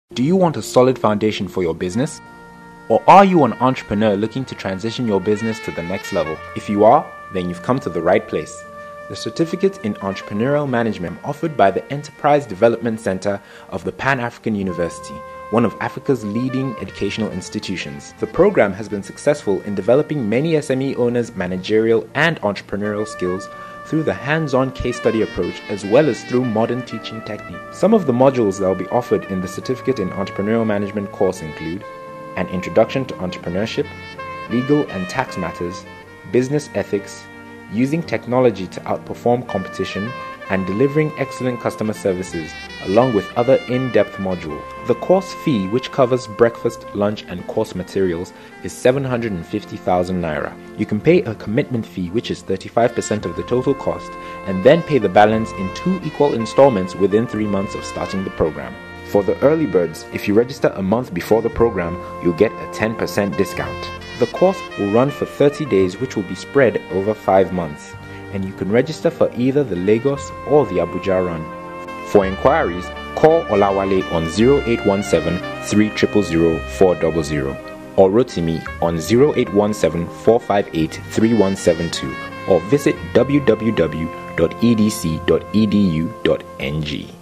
Do you want a solid foundation for your business? Or are you an entrepreneur looking to transition your business to the next level? If you are, then you've come to the right place. The Certificate in Entrepreneurial Management offered by the Enterprise Development Center of the Pan-African University, one of Africa's leading educational institutions. The program has been successful in developing many SME owners' managerial and entrepreneurial skills through the hands-on case study approach as well as through modern teaching techniques. Some of the modules that will be offered in the Certificate in Entrepreneurial Management course include an introduction to entrepreneurship, legal and tax matters, business ethics, using technology to outperform competition, and delivering excellent customer services, along with other in-depth modules. The course fee, which covers breakfast, lunch, and course materials, is 750,000 naira. You can pay a commitment fee, which is 35% of the total cost, and then pay the balance in 2 equal installments within 3 months of starting the program. For the early birds, if you register a month before the program, you'll get a 10% discount. The course will run for 30 days, which will be spread over 5 months, and you can register for either the Lagos or the Abuja run. For inquiries, call Olawale on 0817 3000 400 or Rotimi on 0817 458 3172 or visit www.edc.edu.ng.